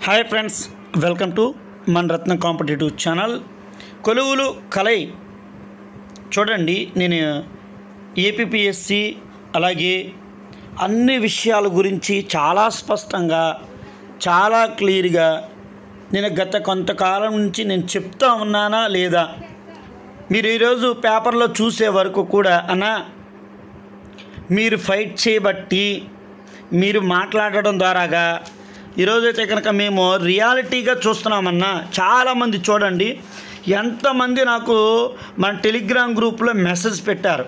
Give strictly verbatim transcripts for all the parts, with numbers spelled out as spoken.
Hi friends, welcome to మన రత్న competitive channel. కొలువులు కలై చూడండి. నేను ఏపీపీఎస్సి అలాగే అన్ని విషయాల గురించి చాలా స్పష్టంగా చాలా క్లియర్గా నేను గత కొంతకాలం నుంచి నేను చెప్తా ఉన్నానా లేదా, మీరు ఈరోజు పేపర్లో చూసే వరకు కూడా అన్నా మీరు ఫైట్ చేయబట్టి మీరు మాట్లాడడం ద్వారాగా ఈరోజైతే కనుక మేము రియాలిటీగా చూస్తున్నామన్నా. చాలామంది చూడండి ఎంతమంది నాకు మన టెలిగ్రామ్ గ్రూప్లో మెసేజ్ పెట్టారు.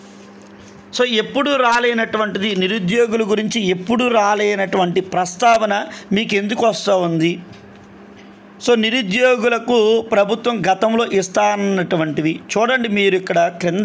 సో ఎప్పుడు రాలేనటువంటిది నిరుద్యోగుల గురించి ఎప్పుడు రాలేనటువంటి ప్రస్తావన మీకు ఎందుకు వస్తూ ఉంది? సో నిరుద్యోగులకు ప్రభుత్వం గతంలో ఇస్తానన్నటువంటివి చూడండి. మీరు ఇక్కడ క్రింద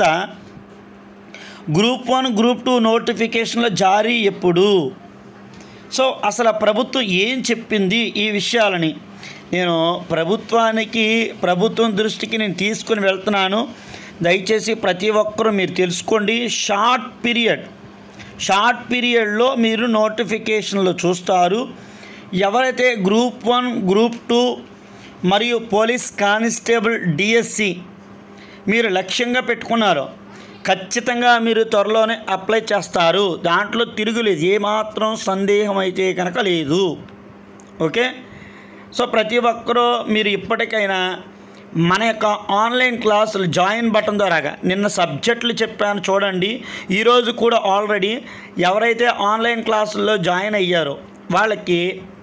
గ్రూప్ వన్ గ్రూప్ టూ నోటిఫికేషన్ల జారీ ఎప్పుడు, సో అసలు ప్రభుత్వం ఏం చెప్పింది ఈ విషయాలని నేను ప్రభుత్వానికి ప్రభుత్వం దృష్టికి నేను తీసుకుని వెళ్తున్నాను. దయచేసి ప్రతి ఒక్కరూ మీరు తెలుసుకోండి. షార్ట్ పీరియడ్ షార్ట్ పీరియడ్లో మీరు నోటిఫికేషన్లు చూస్తారు. ఎవరైతే గ్రూప్ వన్ గ్రూప్ టూ మరియు పోలీస్ కానిస్టేబుల్ డిఎస్సి మీరు లక్ష్యంగా పెట్టుకున్నారో ఖచ్చితంగా మీరు త్వరలోనే అప్లై చేస్తారు. దాంట్లో తిరుగులేదు, ఏమాత్రం సందేహం అయితే కనుక లేదు. ఓకే, సో ప్రతి ఒక్కరూ మీరు ఇప్పటికైనా మన యొక్క ఆన్లైన్ క్లాసులు జాయిన్ బటన్ ద్వారాగా నిన్న సబ్జెక్టులు చెప్పాను చూడండి. ఈరోజు కూడా ఆల్రెడీ ఎవరైతే ఆన్లైన్ క్లాసుల్లో జాయిన్ అయ్యారో వాళ్ళకి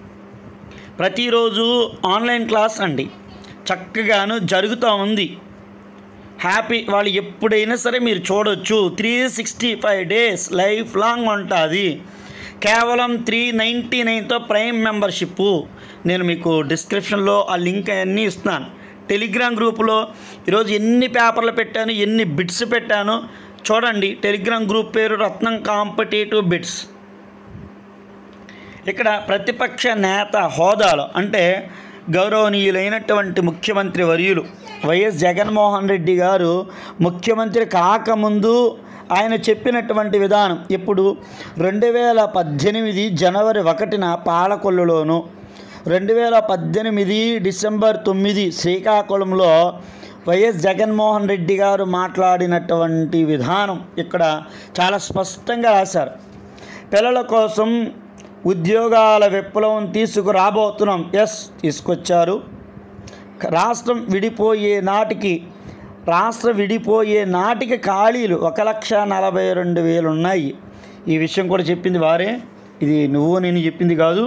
ప్రతిరోజు ఆన్లైన్ క్లాస్ అండి చక్కగాను జరుగుతూ ఉంది. హ్యాపీ, వాళ్ళు ఎప్పుడైనా సరే మీరు చూడొచ్చు. Three sixty five days life long ఉంటుంది. కేవలం త్రీ నైంటీ నైన్తో ప్రైమ్ మెంబర్షిప్. నేను మీకు డిస్క్రిప్షన్లో ఆ లింక్ అన్నీ ఇస్తున్నాను. టెలిగ్రామ్ గ్రూపులో ఈరోజు ఎన్ని పేపర్లు పెట్టాను, ఎన్ని బిట్స్ పెట్టాను చూడండి. టెలిగ్రామ్ గ్రూప్ పేరు రత్నం కాంపిటేటివ్ బిట్స్. ఇక్కడ ప్రతిపక్ష నేత హోదాలో అంటే గౌరవనీయులైనటువంటి ముఖ్యమంత్రి వర్యులు వైఎస్ జగన్మోహన్ రెడ్డి గారు ముఖ్యమంత్రి కాకముందు ఆయన చెప్పినటువంటి విధానం ఇప్పుడు రెండు వేల పద్దెనిమిది జనవరి ఒకటిన పాలకొల్లులోను, రెండు వేల పద్దెనిమిది డిసెంబర్ తొమ్మిది శ్రీకాకుళంలో వైఎస్ జగన్మోహన్ రెడ్డి గారు మాట్లాడినటువంటి విధానం ఇక్కడ చాలా స్పష్టంగా రాశారు. పిల్లల కోసం ఉద్యోగాల విప్లవం తీసుకురాబోతున్నాం. ఎస్, తీసుకొచ్చారు. రాష్ట్రం విడిపోయే నాటికి రాష్ట్రం విడిపోయే నాటికి ఖాళీలు ఒక లక్ష నలభై రెండు వేలు ఉన్నాయి. ఈ విషయం కూడా చెప్పింది వారే, ఇది నువ్వు నేను చెప్పింది కాదు.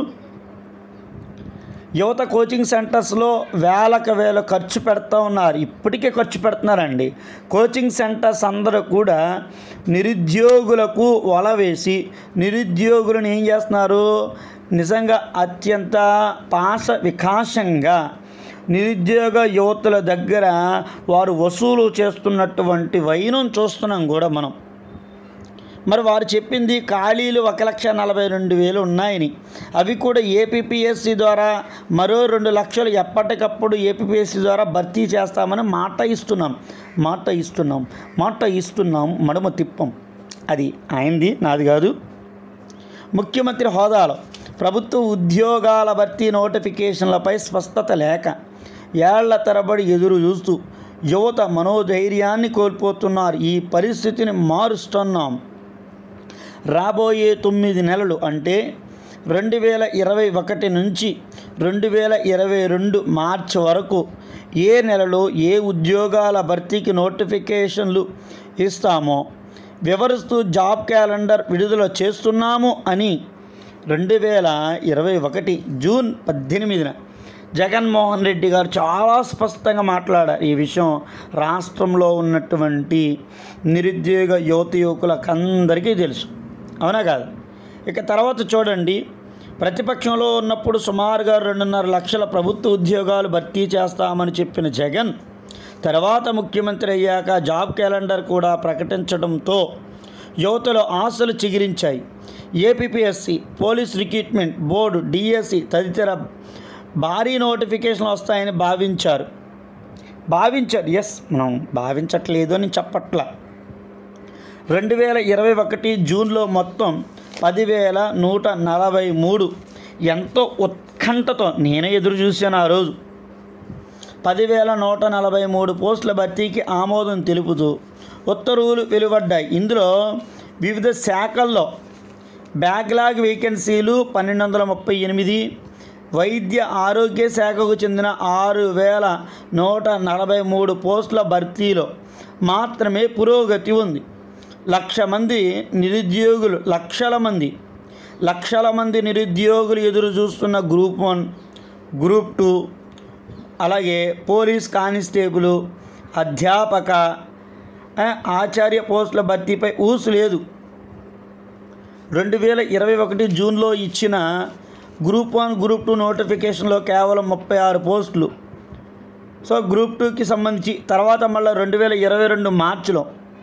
యువత కోచింగ్ సెంటర్స్లో వేలకు వేల ఖర్చు పెడతా ఉన్నారు. ఇప్పటికే ఖర్చు పెడుతున్నారండి. కోచింగ్ సెంటర్స్ అందరూ కూడా నిరుద్యోగులకు వల వేసి నిరుద్యోగులను ఏం చేస్తున్నారు, నిజంగా అత్యంత పాశ వికాసంగా నిరుద్యోగ యువతుల దగ్గర వారు వసూలు చేస్తున్నటువంటి వైనం చూస్తున్నాం కూడా మనం. మరి వారు చెప్పింది ఖాళీలు ఒక లక్ష నలభై రెండు వేలు ఉన్నాయని, అవి కూడా ఏపీపీఎస్సి ద్వారా మరో రెండు లక్షలు ఎప్పటికప్పుడు ఏపీపీఎస్సి ద్వారా భర్తీ చేస్తామని మాట ఇస్తున్నాం మాట ఇస్తున్నాం మాట ఇస్తున్నాం మడమ తిప్పం. అది ఆయనది, నాది కాదు. ముఖ్యమంత్రి హోదాలో ప్రభుత్వ ఉద్యోగాల భర్తీ నోటిఫికేషన్లపై స్పష్టత లేక ఏళ్ల తరబడి ఎదురు చూస్తూ యువత మనోధైర్యాన్ని కోల్పోతున్నారు. ఈ పరిస్థితిని మారుస్తున్నాం. రాబోయే తొమ్మిది నెలలు అంటే రెండు వేల ఇరవై ఒకటి నుంచి రెండు వేల ఇరవై రెండు మార్చి వరకు ఏ నెలలో ఏ ఉద్యోగాల భర్తీకి నోటిఫికేషన్లు ఇస్తామో వివరిస్తూ జాబ్ క్యాలెండర్ విడుదల చేస్తున్నాము అని రెండు వేల ఇరవై ఒకటి జూన్ పద్దెనిమిదిన జగన్మోహన్ రెడ్డి గారు చాలా స్పష్టంగా మాట్లాడారు. ఈ విషయం రాష్ట్రంలో ఉన్నటువంటి నిరుద్యోగ యువత యువకులకు అందరికీ తెలుసు, అవునా కాదు? ఇక తర్వాత చూడండి, ప్రతిపక్షంలో ఉన్నప్పుడు సుమారుగా రెండున్నర లక్షల ప్రభుత్వ ఉద్యోగాలు భర్తీ చేస్తామని చెప్పిన జగన్ తర్వాత ముఖ్యమంత్రి అయ్యాక జాబ్ క్యాలెండర్ కూడా ప్రకటించడంతో యువతలో ఆశలు చిగిరించాయి. APPSC, police recruitment board, DSC తదితర భారీ నోటిఫికేషన్లు వస్తాయని భావించారు భావించారు ఎస్, మనం భావించట్లేదు అని చెప్పట్ల. రెండు వేల ఇరవై ఒకటి జూన్లో మొత్తం పదివేల నూట నలభై మూడు ఎంతో ఉత్కంఠతో నేనే ఎదురు చూశాను ఆ రోజు. పదివేల నూట నలభై మూడు పోస్టుల భర్తీకి ఆమోదం తెలుపుతూ ఉత్తర్వులు వెలువడ్డాయి. ఇందులో వివిధ శాఖల్లో బ్యాక్లాగ్ వేకెన్సీలు పన్నెండు వందల ముప్పై ఎనిమిది, వైద్య ఆరోగ్య శాఖకు చెందిన ఆరు వేల నూట నలభై మూడు పోస్టుల భర్తీలో మాత్రమే పురోగతి ఉంది. లక్ష మంది నిరుద్యోగులు లక్షల మంది లక్షల మంది నిరుద్యోగులు ఎదురు చూస్తున్న గ్రూప్ వన్, గ్రూప్ టూ, అలాగే పోలీస్ కానిస్టేబుల్, అధ్యాపక, ఆచార్య పోస్టుల భర్తీపై ఊసు లేదు. రెండు వేల ఇరవై ఒకటి జూన్లో ఇచ్చిన గ్రూప్ వన్, గ్రూప్ టూ నోటిఫికేషన్లో కేవలం ముప్పై ఆరు పోస్టులు. సో గ్రూప్ టూకి సంబంధించి తర్వాత మళ్ళీ రెండు వేల ఇరవై రెండు మార్చిలో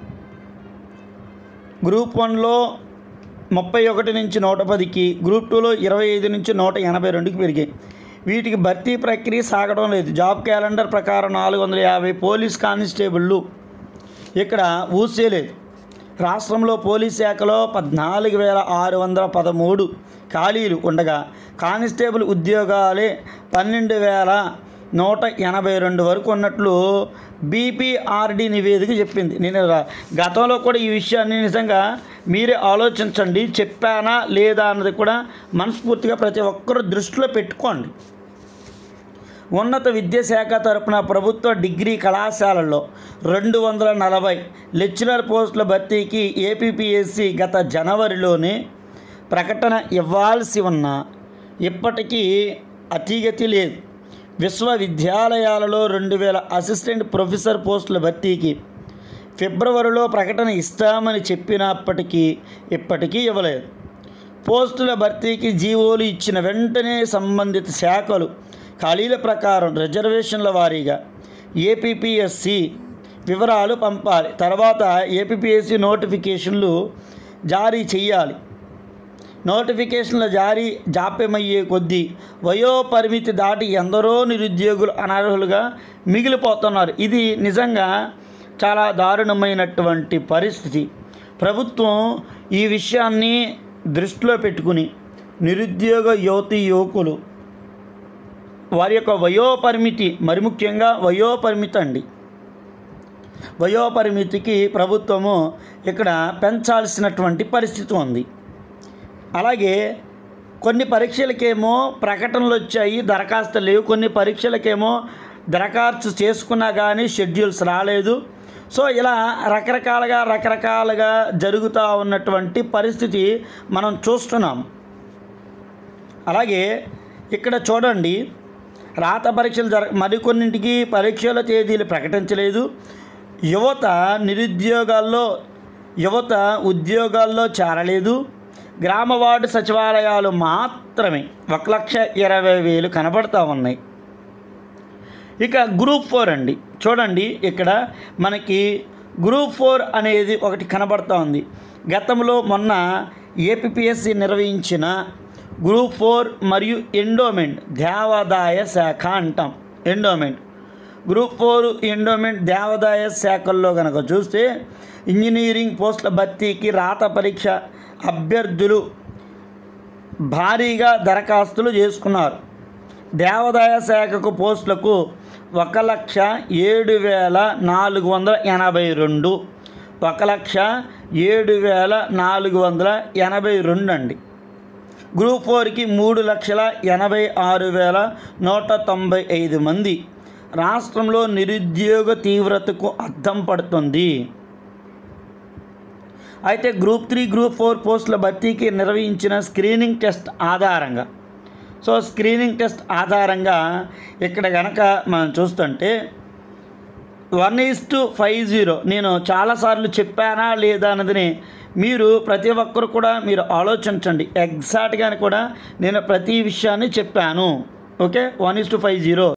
గ్రూప్ వన్లో ముప్పై ఒకటి నుంచి నూట పదికి, గ్రూప్ టూలో ఇరవై ఐదు నుంచి నూట ఎనభై రెండుకి పెరిగాయి. వీటికి భర్తీ ప్రక్రియ సాగడం లేదు. జాబ్ క్యాలెండర్ ప్రకారం నాలుగు వందల యాభై పోలీస్ కానిస్టేబుళ్ళు ఇక్కడ ఊసే లేదు. రాష్ట్రంలో పోలీస్ శాఖలో పద్నాలుగు వేల ఆరు వందల పదమూడు ఖాళీలు ఉండగా కానిస్టేబుల్ ఉద్యోగాలే పన్నెండు వేల నూట ఎనభై రెండు వరకు ఉన్నట్లు బీపీఆర్డీ నివేదిక చెప్పింది. నేను గతంలో కూడా ఈ విషయాన్ని నిజంగా మీరే ఆలోచించండి, చెప్పానా లేదా అన్నది కూడా మనస్ఫూర్తిగా ప్రతి ఒక్కరూ దృష్టిలో పెట్టుకోండి. ఉన్నత విద్యాశాఖ తరపున ప్రభుత్వ డిగ్రీ కళాశాలల్లో రెండు వందల నలభై లెక్చరర్ పోస్టుల భర్తీకి ఏపీపీఎస్సీ గత జనవరిలోనే ప్రకటన ఇవ్వాల్సి ఉన్నా ఇప్పటికీ అతిగతి లేదు. విశ్వవిద్యాలయాలలో రెండు వేల అసిస్టెంట్ ప్రొఫెసర్ పోస్టుల భర్తీకి ఫిబ్రవరిలో ప్రకటన ఇస్తామని చెప్పినప్పటికీ ఇప్పటికీ ఇవ్వలేదు. పోస్టుల భర్తీకి జీవోలు ఇచ్చిన వెంటనే సంబంధిత శాఖలు ఖాళీల ప్రకారం రిజర్వేషన్ల వారీగా ఏపీపీఎస్సీ వివరాలు పంపాలి. తర్వాత ఏపీపీఎస్సీ నోటిఫికేషన్లు జారీ చేయాలి. నోటిఫికేషన్ల జారీ జాప్యమయ్యే కొద్దీ వయోపరిమితి దాటి ఎందరో నిరుద్యోగులు అనర్హులుగా మిగిలిపోతున్నారు. ఇది నిజంగా చాలా దారుణమైనటువంటి పరిస్థితి. ప్రభుత్వం ఈ విషయాన్ని దృష్టిలో పెట్టుకుని నిరుద్యోగ యువతి యువకులు వారి యొక్క వయోపరిమితి, మరి ముఖ్యంగా వయోపరిమితి అండి వయోపరిమితికి ప్రభుత్వము ఇక్కడ పెంచాల్సినటువంటి పరిస్థితి ఉంది. అలాగే కొన్ని పరీక్షలకేమో ప్రకటనలు వచ్చాయి, దరఖాస్తులు లేవు. కొన్ని పరీక్షలకేమో దరఖాస్తు చేసుకున్నా కానీ షెడ్యూల్స్ రాలేదు. సో ఇలా రకరకాలుగా రకరకాలుగా జరుగుతూ ఉన్నటువంటి పరిస్థితి మనం చూస్తున్నాం. అలాగే ఇక్కడ చూడండి, రాత పరీక్షలు జర మరికొన్నింటికి పరీక్షల తేదీలు ప్రకటించలేదు. యువత నిరుద్యోగాల్లో యువత ఉద్యోగాల్లో చేరలేదు. గ్రామ వార్డు సచివాలయాలు మాత్రమే ఒక లక్ష ఇరవై వేలు కనబడుతూ ఉన్నాయి. ఇక గ్రూప్ ఫోర్ అండి, చూడండి ఇక్కడ మనకి గ్రూప్ ఫోర్ అనేది ఒకటి కనబడుతూ ఉంది. గతంలో మొన్న ఏపీపీఎస్సీ నిర్వహించిన గ్రూప్ ఫోర్ మరియు ఎండోమెంట్ దేవాదాయ శాఖ అంటాం. ఎండోమెంట్ గ్రూప్ ఫోర్ ఎండోమెంట్ దేవాదాయ శాఖల్లో కనుక చూస్తే ఇంజనీరింగ్ పోస్టుల భర్తీకి రాత పరీక్ష అభ్యర్థులు భారీగా దరఖాస్తులు చేసుకున్నారు. దేవాదాయ శాఖకు పోస్టులకు ఒక లక్ష ఏడు వేల నాలుగు వందల ఎనభై రెండు ఒక లక్ష ఏడు వేల నాలుగు వందల ఎనభై రెండు అండి. గ్రూప్ ఫోర్కి మూడు లక్షల ఎనభై ఆరు వేల నూట తొంభై ఐదు మంది. రాష్ట్రంలో నిరుద్యోగ తీవ్రతకు అద్దం పడుతుంది. అయితే గ్రూప్ త్రీ గ్రూప్ ఫోర్ పోస్టుల భర్తీకి నిర్వహించిన స్క్రీనింగ్ టెస్ట్ ఆధారంగా సో స్క్రీనింగ్ టెస్ట్ ఆధారంగా ఇక్కడ కనుక మనం చూస్తుంటే one is to five zero నేను చాలాసార్లు చెప్పానా లేదా అన్నది మీరు ప్రతి ఒక్కరు కూడా మీరు ఆలోచించండి. ఎగ్జాక్ట్గాని కూడా నేను ప్రతి విషయాన్ని చెప్పాను. Okay, one is to five zero